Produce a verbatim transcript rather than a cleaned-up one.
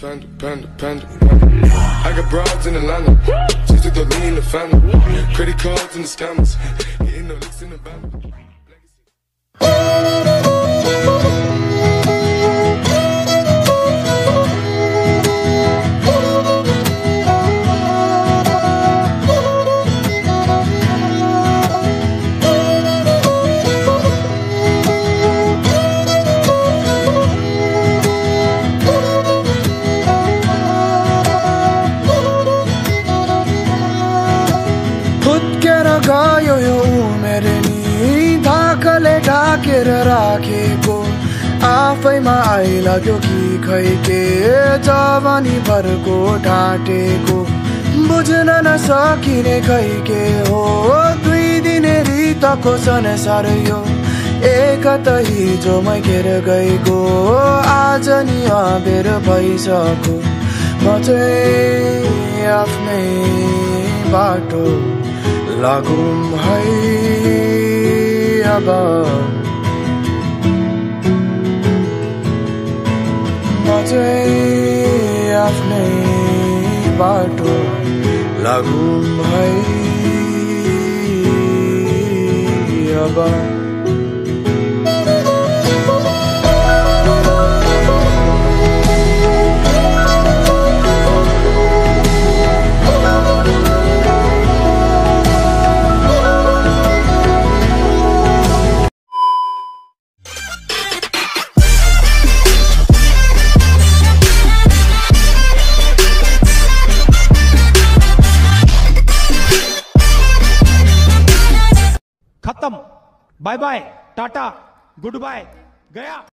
Panda, panda, panda, panda. I got broads in Atlanta. Just took the lean in the family. Credit cards and the scammers. Hitting the licks in the van. गयो यो उमेर नि धाकले ढाकेर राखेको आफैमा आइलाग्यो कि खै के जवानी भरको ढाँटेको बुझ्न नसकिने खै के हो दुई दिने रितको संसार यो एकत हिजोमै घेर गएको आज नि अबेर भइसक्यो म चाहिँ आफ्नै बाटो लागौँ है अब म चाहिँ आफ्नै बाटो लागौँ है अब खत्म, bye bye, tata, good bye, गया।